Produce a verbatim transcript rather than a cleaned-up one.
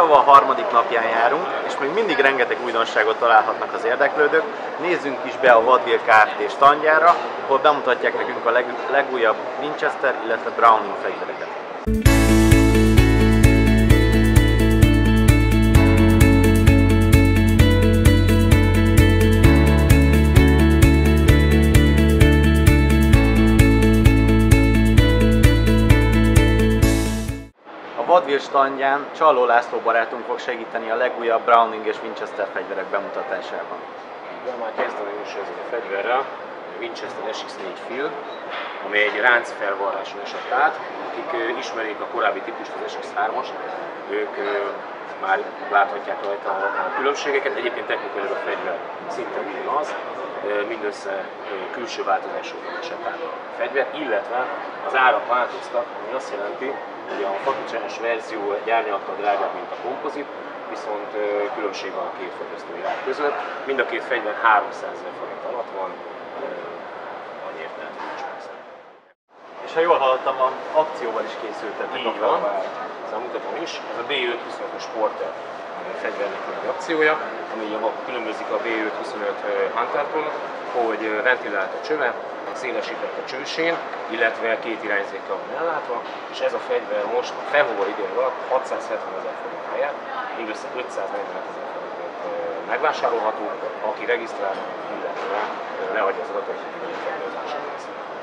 tava harmadik napján járunk, és még mindig rengeteg újdonságot találhatnak az érdeklődők. Nézzünk is be a Vadvér Kft. Standjára, ahol bemutatják nekünk a leg, legújabb Winchester, illetve Browning fegyvereket. A Vadvér standján Csalló László barátunk fog segíteni a legújabb Browning és Winchester fegyverek bemutatásában. De már kezdeni is ezzel a fegyverrel, a Winchester es iksz négy Field, ami egy ráncfelvarrású esett át. Akik ismerik a korábbi típust, az es iksz hármast, ők már láthatják rajta a különbségeket. Egyébként technikailag a fegyver szinte ugyanaz, mindössze külső változásokon esett át a fegyver, illetve az árak változtak, ami azt jelenti, hogy a fakicsenes verzió egy árnyalattal drágább, mint a kompozit, viszont különbség van a két fogyasztói ár között. Mind a két fegyver háromszázezer forint alatt van, annyiért lehet, hogy nincs messze. És ha jól hallottam, a akcióval is készültetek. Így van, ezt mutatom is. Ez a B ötszázhuszonöt Sporter fegyvernek egy akciója, ami különbözik a B ötszázhuszonöt Huntertől, hogy ventilált a csöve, szélesített a csősén, illetve két irányzékkal van ellátva, és ez a fegyver most a felhova ideje alatt hatszázhetvenezer forint helyett mindössze ötszáznegyvenezer forintért megvásárolható, aki regisztrál, illetve leadja az adatot, hogy a fegyverzására.